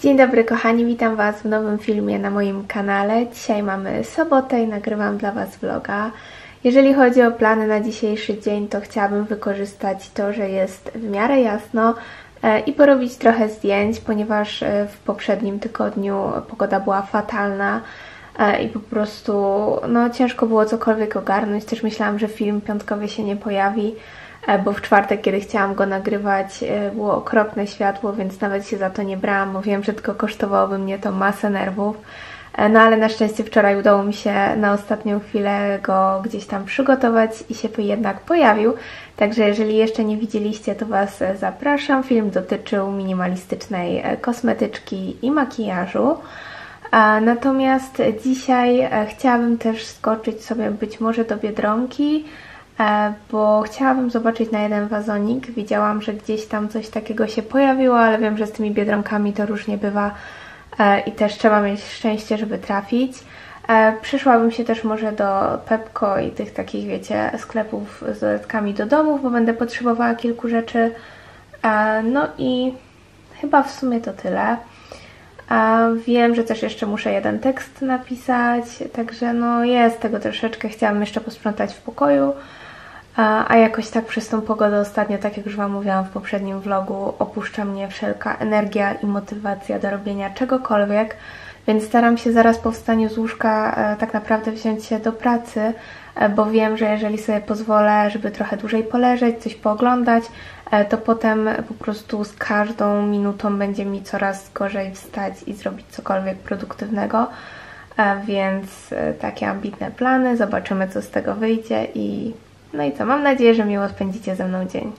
Dzień dobry kochani, witam Was w nowym filmie na moim kanale. Dzisiaj mamy sobotę i nagrywam dla Was vloga. Jeżeli chodzi o plany na dzisiejszy dzień, to chciałabym wykorzystać to, że jest w miarę jasno i porobić trochę zdjęć, ponieważ w poprzednim tygodniu pogoda była fatalna i po prostu ciężko było cokolwiek ogarnąć. Też myślałam, że film piątkowy się nie pojawi, bo w czwartek, kiedy chciałam go nagrywać, było okropne światło, więc nawet się za to nie brałam, bo wiem, że tylko kosztowałoby mnie to masę nerwów. No ale na szczęście wczoraj udało mi się na ostatnią chwilę go gdzieś tam przygotować i się jednak pojawił. Także jeżeli jeszcze nie widzieliście, to Was zapraszam. Film dotyczył minimalistycznej kosmetyczki i makijażu. Natomiast dzisiaj chciałabym też skoczyć sobie być może do Biedronki, bo chciałabym zobaczyć na jeden wazonik. Widziałam, że gdzieś tam coś takiego się pojawiło, ale wiem, że z tymi Biedronkami to różnie bywa i też trzeba mieć szczęście, żeby trafić. Przyszłabym się też może do Pepco i tych takich, wiecie, sklepów z dodatkami do domów, bo będę potrzebowała kilku rzeczy. No i chyba w sumie to tyle. Wiem, że też jeszcze muszę jeden tekst napisać, także jest tego troszeczkę. Chciałam jeszcze posprzątać w pokoju, a jakoś tak przez tą pogodę ostatnio, tak jak już Wam mówiłam w poprzednim vlogu, opuszcza mnie wszelka energia i motywacja do robienia czegokolwiek, więc staram się zaraz po wstaniu z łóżka tak naprawdę wziąć się do pracy, bo wiem, że jeżeli sobie pozwolę, żeby trochę dłużej poleżeć, coś pooglądać, to potem po prostu z każdą minutą będzie mi coraz gorzej wstać i zrobić cokolwiek produktywnego, więc takie ambitne plany, zobaczymy, co z tego wyjdzie i co, mam nadzieję, że miło spędzicie ze mną dzień.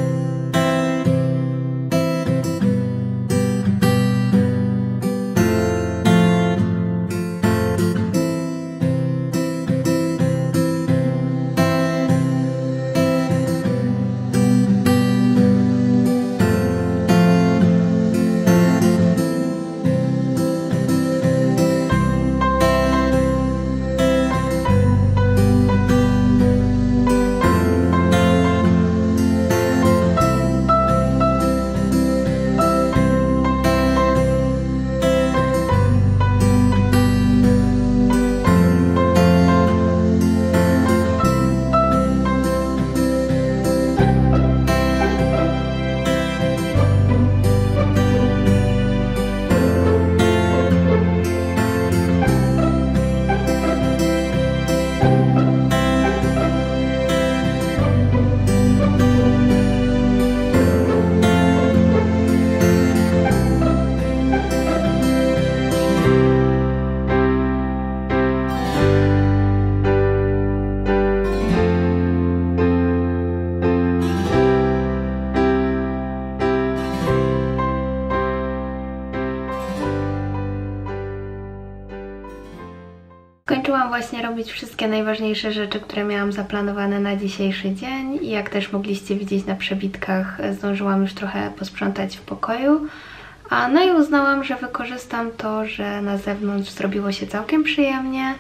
Skończyłam właśnie robić wszystkie najważniejsze rzeczy, które miałam zaplanowane na dzisiejszy dzień i jak też mogliście widzieć na przebitkach, zdążyłam już trochę posprzątać w pokoju. No i uznałam, że wykorzystam to, że na zewnątrz zrobiło się całkiem przyjemnie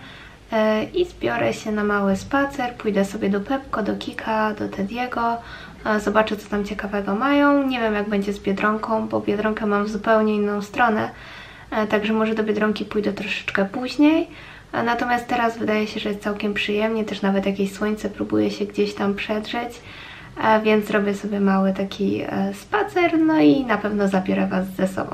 i zbiorę się na mały spacer, pójdę sobie do Pepco, do Kika, do Tediego, zobaczę, co tam ciekawego mają. Nie wiem, jak będzie z Biedronką, bo Biedronkę mam w zupełnie inną stronę, także może do Biedronki pójdę troszeczkę później. Natomiast teraz wydaje się, że jest całkiem przyjemnie, też nawet jakieś słońce próbuje się gdzieś tam przedrzeć, więc zrobię sobie mały taki spacer, i na pewno zabiorę Was ze sobą.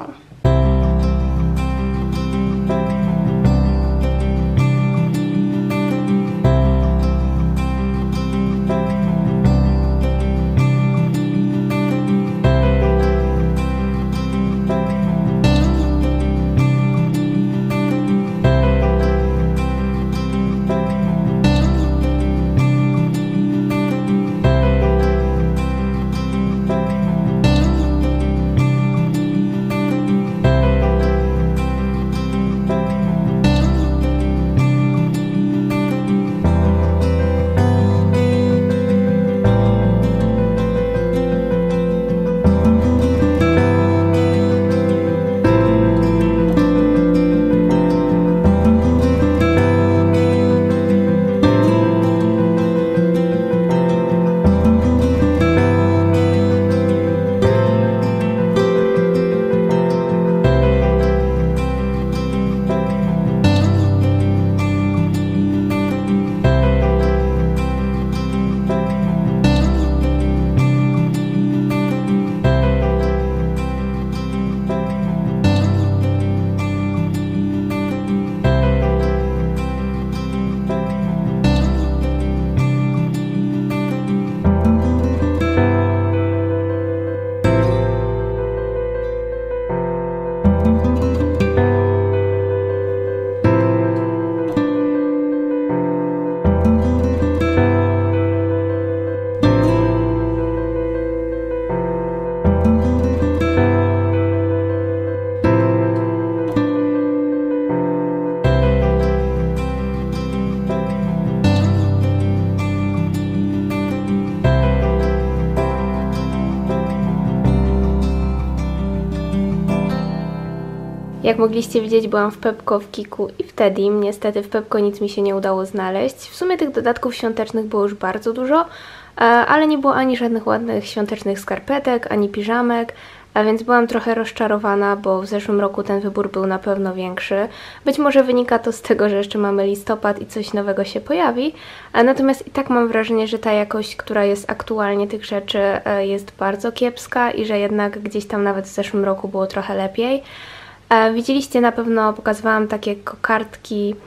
Jak mogliście widzieć, byłam w Pepco, w Kiku i w Tedim. Niestety w Pepco nic mi się nie udało znaleźć. W sumie tych dodatków świątecznych było już bardzo dużo, ale nie było ani żadnych ładnych świątecznych skarpetek, ani piżamek, a więc byłam trochę rozczarowana, bo w zeszłym roku ten wybór był na pewno większy. Być może wynika to z tego, że jeszcze mamy listopad i coś nowego się pojawi, natomiast i tak mam wrażenie, że ta jakość, która jest aktualnie tych rzeczy, jest bardzo kiepska i że jednak gdzieś tam nawet w zeszłym roku było trochę lepiej. Widzieliście na pewno, pokazywałam takie kokardki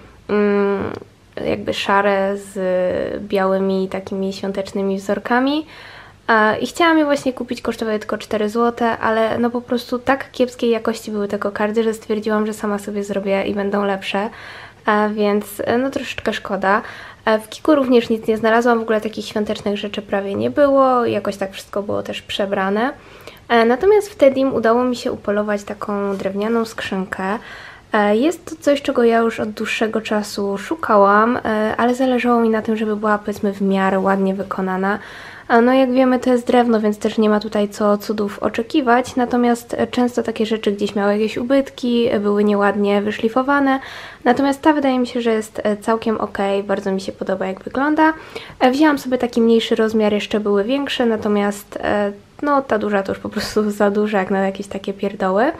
jakby szare z białymi takimi świątecznymi wzorkami i chciałam je właśnie kupić, kosztowały tylko 4 zł, ale no po prostu tak kiepskiej jakości były te kokardy, że stwierdziłam, że sama sobie zrobię i będą lepsze, więc no troszeczkę szkoda. W Kiku również nic nie znalazłam, w ogóle takich świątecznych rzeczy prawie nie było, jakoś tak wszystko było też przebrane. Natomiast w Tedim udało mi się upolować taką drewnianą skrzynkę. Jest to coś, czego ja już od dłuższego czasu szukałam, ale zależało mi na tym, żeby była, powiedzmy, w miarę ładnie wykonana. No jak wiemy, to jest drewno, więc też nie ma tutaj co cudów oczekiwać, natomiast często takie rzeczy gdzieś miały jakieś ubytki, były nieładnie wyszlifowane, natomiast ta wydaje mi się, że jest całkiem ok, bardzo mi się podoba, jak wygląda. Wzięłam sobie taki mniejszy rozmiar, jeszcze były większe, natomiast no ta duża to już po prostu za duża, jak na jakieś takie pierdoły.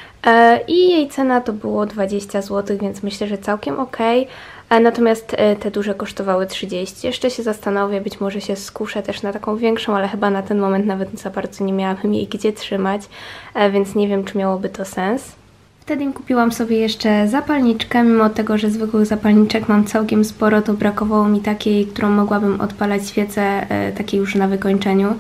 I jej cena to było 20 zł, więc myślę, że całkiem ok. Natomiast te duże kosztowały 30. Jeszcze się zastanowię, być może się skuszę też na taką większą, ale chyba na ten moment nawet za bardzo nie miałabym jej gdzie trzymać, więc nie wiem, czy miałoby to sens. Wtedy kupiłam sobie jeszcze zapalniczkę, mimo tego, że zwykłych zapalniczek mam całkiem sporo, to brakowało mi takiej, którą mogłabym odpalać świecę, takiej już na wykończeniu,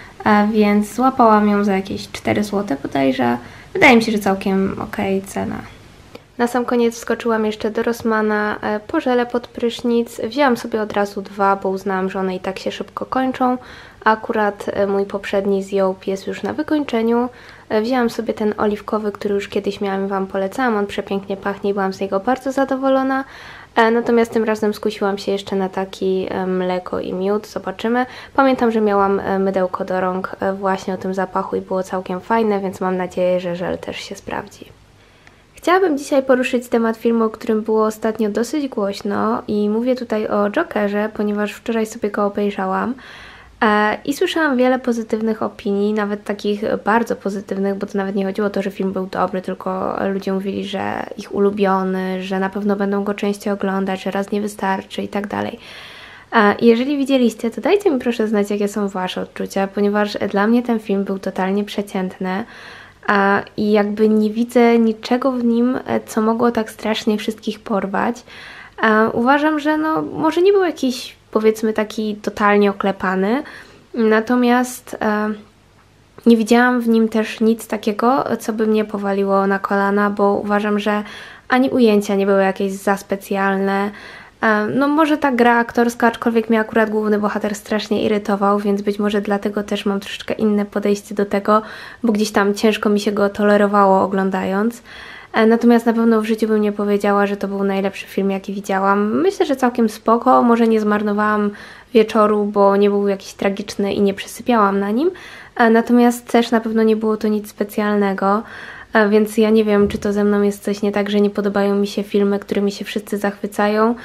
więc złapałam ją za jakieś 4 zł bodajże. Wydaje mi się, że całkiem ok cena. Na sam koniec wskoczyłam jeszcze do Rossmana po żele pod prysznic. Wzięłam sobie od razu 2, bo uznałam, że one i tak się szybko kończą. Akurat mój poprzedni z Joop jest już na wykończeniu. Wzięłam sobie ten oliwkowy, który już kiedyś miałam i Wam polecałam. On przepięknie pachnie i byłam z niego bardzo zadowolona. Natomiast tym razem skusiłam się jeszcze na taki mleko i miód. Zobaczymy. Pamiętam, że miałam mydełko do rąk właśnie o tym zapachu i było całkiem fajne, więc mam nadzieję, że żel też się sprawdzi. Chciałabym dzisiaj poruszyć temat filmu, o którym było ostatnio dosyć głośno i mówię tutaj o Jokerze, ponieważ wczoraj sobie go obejrzałam i słyszałam wiele pozytywnych opinii, nawet takich bardzo pozytywnych, bo to nawet nie chodziło o to, że film był dobry, tylko ludzie mówili, że ich ulubiony, że na pewno będą go częściej oglądać, że raz nie wystarczy i tak dalej. Jeżeli widzieliście, to dajcie mi proszę znać, jakie są Wasze odczucia, ponieważ dla mnie ten film był totalnie przeciętny. I jakby nie widzę niczego w nim, co mogło tak strasznie wszystkich porwać. Uważam, że no, może nie był jakiś, powiedzmy, taki totalnie oklepany, natomiast nie widziałam w nim też nic takiego, co by mnie powaliło na kolana, bo uważam, że ani ujęcia nie były jakieś za specjalne. No może ta gra aktorska, aczkolwiek mnie akurat główny bohater strasznie irytował, więc być może dlatego też mam troszeczkę inne podejście do tego, bo gdzieś tam ciężko mi się go tolerowało oglądając. Natomiast na pewno w życiu bym nie powiedziała, że to był najlepszy film, jaki widziałam. Myślę, że całkiem spoko, może nie zmarnowałam wieczoru, bo nie był jakiś tragiczny i nie przesypiałam na nim. Natomiast też na pewno nie było to nic specjalnego. Więc ja nie wiem, czy to ze mną jest coś nie tak, że nie podobają mi się filmy, którymi się wszyscy zachwycają,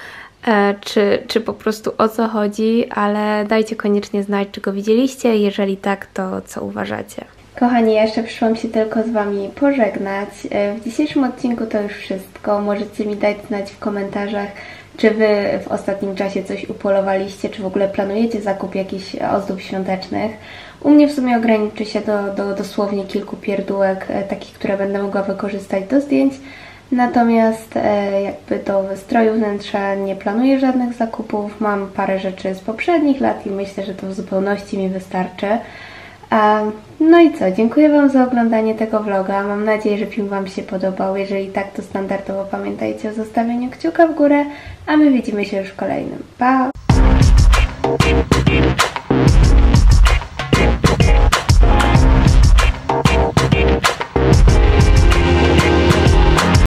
czy po prostu o co chodzi, ale dajcie koniecznie znać, czy go widzieliście, jeżeli tak, to co uważacie. Kochani, ja jeszcze przyszłam się tylko z Wami pożegnać. W dzisiejszym odcinku to już wszystko. Możecie mi dać znać w komentarzach, czy Wy w ostatnim czasie coś upolowaliście, czy w ogóle planujecie zakup jakichś ozdób świątecznych. U mnie w sumie ograniczy się do dosłownie kilku pierdółek, takich, które będę mogła wykorzystać do zdjęć. Natomiast jakby do wystroju wnętrza nie planuję żadnych zakupów. Mam parę rzeczy z poprzednich lat i myślę, że to w zupełności mi wystarczy. No i co, dziękuję Wam za oglądanie tego vloga. Mam nadzieję, że film Wam się podobał. Jeżeli tak, to standardowo pamiętajcie o zostawieniu kciuka w górę, a my widzimy się już w kolejnym. Pa!